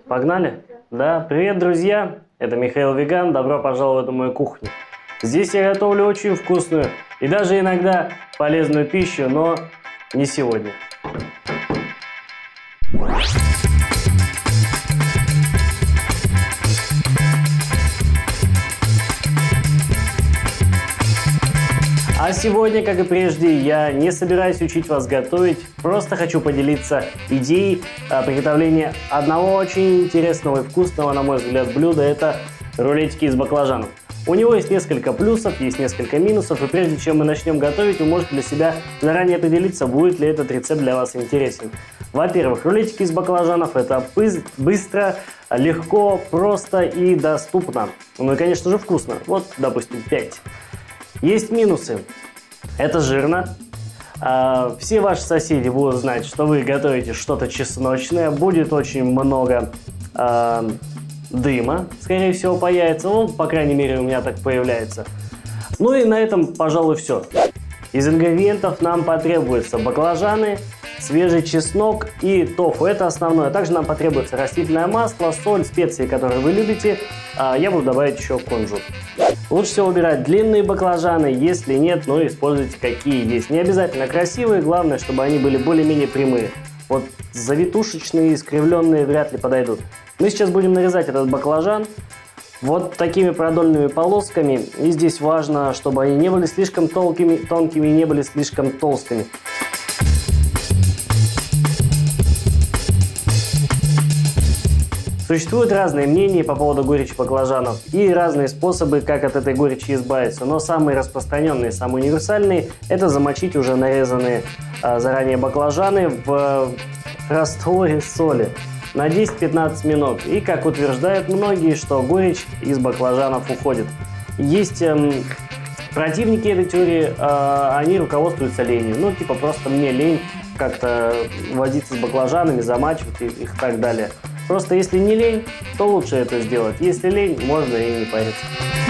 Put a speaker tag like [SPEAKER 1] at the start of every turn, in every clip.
[SPEAKER 1] Погнали? Да, привет, друзья! Это Михаил Веган, добро пожаловать на мою кухню. Здесь я готовлю очень вкусную и даже иногда полезную пищу, но не сегодня. А сегодня, как и прежде, я не собираюсь учить вас готовить, просто хочу поделиться идеей приготовления одного очень интересного и вкусного, на мой взгляд, блюда. Это рулетики из баклажанов. У него есть несколько плюсов, есть несколько минусов, и прежде чем мы начнем готовить, вы можете для себя заранее определиться, будет ли этот рецепт для вас интересен. Во-первых, рулетики из баклажанов – это быстро, легко, просто и доступно. Ну и, конечно же, вкусно. Вот, допустим, 5. Есть минусы. Это жирно. Все ваши соседи будут знать, что вы готовите что-то чесночное. Будет очень много дыма, скорее всего, появится. Ну, по крайней мере, у меня так появляется. Ну и на этом, пожалуй, все. Из ингредиентов нам потребуются баклажаны, свежий чеснок и тофу. Это основное. Также нам потребуется растительное масло, соль, специи, которые вы любите. Я буду добавить еще кунжут. Лучше всего выбирать длинные баклажаны. Если нет, ну используйте какие есть. Не обязательно красивые, главное, чтобы они были более-менее прямые. Вот завитушечные, искривленные вряд ли подойдут. Мы сейчас будем нарезать этот баклажан вот такими продольными полосками. И здесь важно, чтобы они не были слишком тонкими и не были слишком толстыми. Существуют разные мнения по поводу горечи баклажанов и разные способы, как от этой горечи избавиться. Но самые распространенные, самые универсальные – это замочить уже нарезанные заранее баклажаны в растворе соли на 10-15 минут. И, как утверждают многие, что горечь из баклажанов уходит. Есть противники этой теории, они руководствуются ленью. Ну, типа, просто мне лень как-то возиться с баклажанами, замачивать их и так далее. Просто если не лень, то лучше это сделать. Если лень, можно и не париться.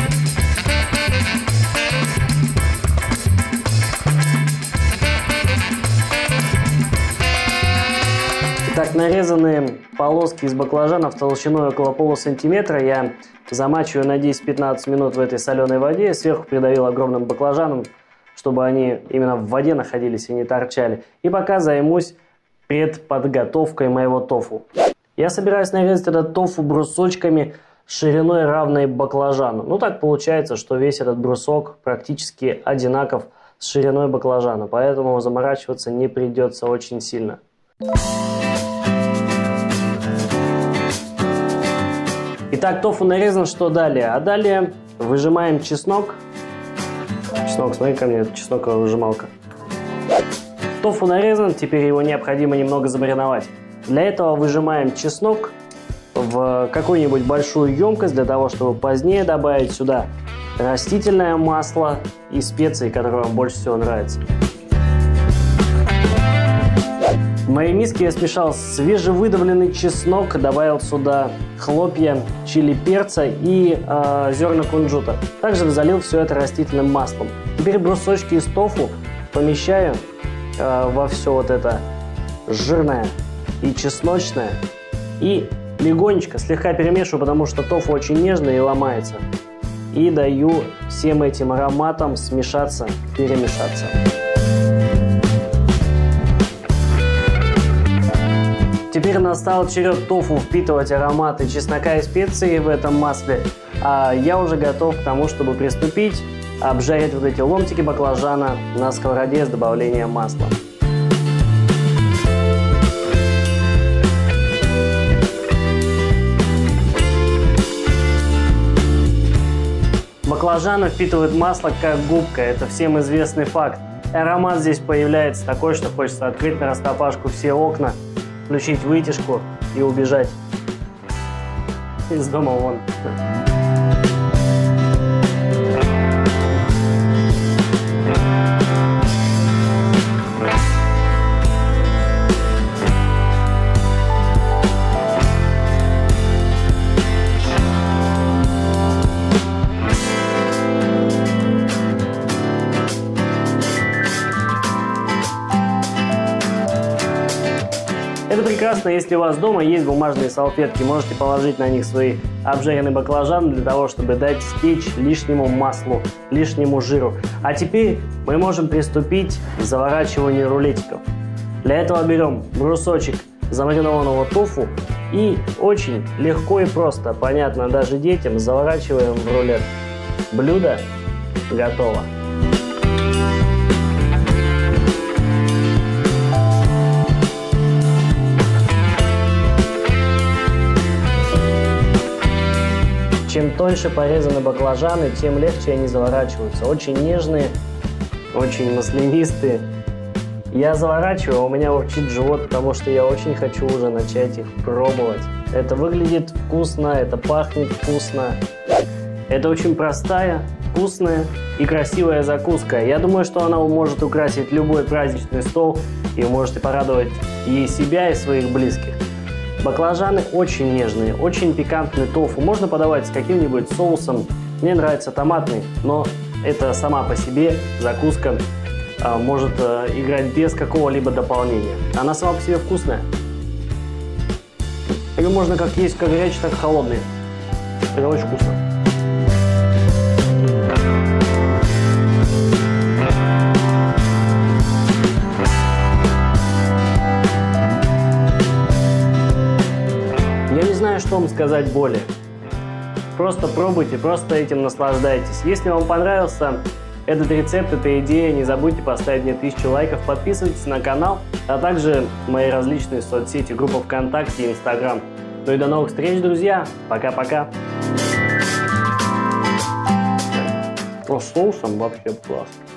[SPEAKER 1] Итак, нарезанные полоски из баклажанов толщиной около полусантиметра я замачиваю на 10-15 минут в этой соленой воде. Сверху придавил огромным баклажаном, чтобы они именно в воде находились и не торчали. И пока займусь предподготовкой моего тофу. Я собираюсь нарезать этот тофу брусочками шириной равной баклажану. Ну так получается, что весь этот брусок практически одинаков с шириной баклажана, поэтому заморачиваться не придется очень сильно. Итак, тофу нарезан, что далее? А далее выжимаем чеснок. Чеснок, смотри ко мне, это чесноковая выжималка. Тофу нарезан, теперь его необходимо немного замариновать. Для этого выжимаем чеснок в какую-нибудь большую емкость, для того, чтобы позднее добавить сюда растительное масло и специи, которые вам больше всего нравятся. В моей миске я смешал свежевыдавленный чеснок, добавил сюда хлопья чили перца и зерна кунжута. Также залил все это растительным маслом. Теперь брусочки из тофу помещаю во все вот это жирное и чесночное, и легонечко, слегка перемешиваю, потому что тофу очень нежный и ломается. И даю всем этим ароматам смешаться, перемешаться. Теперь настал черед тофу впитывать ароматы чеснока и специй в этом масле. А я уже готов к тому, чтобы приступить, обжарить вот эти ломтики баклажана на сковороде с добавлением масла. Баклажаны впитывают масло как губка, это всем известный факт. Аромат здесь появляется такой, что хочется открыть нараспашку все окна, включить вытяжку и убежать из дома вон. прекрасно, если у вас дома есть бумажные салфетки, можете положить на них свои обжаренные баклажаны для того, чтобы дать стечь лишнему маслу, лишнему жиру. А теперь мы можем приступить к заворачиванию рулетиков. Для этого берем брусочек замаринованного тофу и очень легко и просто, понятно даже детям, заворачиваем в рулет. Блюдо готово. Чем тоньше порезаны баклажаны, тем легче они заворачиваются. Очень нежные, очень маслянистые. Я заворачиваю, у меня урчит живот, потому что я очень хочу уже начать их пробовать. Это выглядит вкусно, это пахнет вкусно. Это очень простая, вкусная и красивая закуска. Я думаю, что она может украсить любой праздничный стол, и вы можете порадовать и себя, и своих близких. Баклажаны очень нежные, очень пикантный тофу. Можно подавать с каким-нибудь соусом. Мне нравится томатный, но это сама по себе закуска может играть без какого-либо дополнения. Она сама по себе вкусная. Ее можно как есть, как горячий, так и холодный. Это очень вкусно. Я не знаю, что вам сказать более. Просто пробуйте, просто этим наслаждайтесь. Если вам понравился этот рецепт, эта идея, не забудьте поставить мне 1000 лайков, подписывайтесь на канал, а также мои различные соцсети, группа ВКонтакте и Инстаграм. Ну и до новых встреч, друзья. Пока-пока. С соусом вообще класс.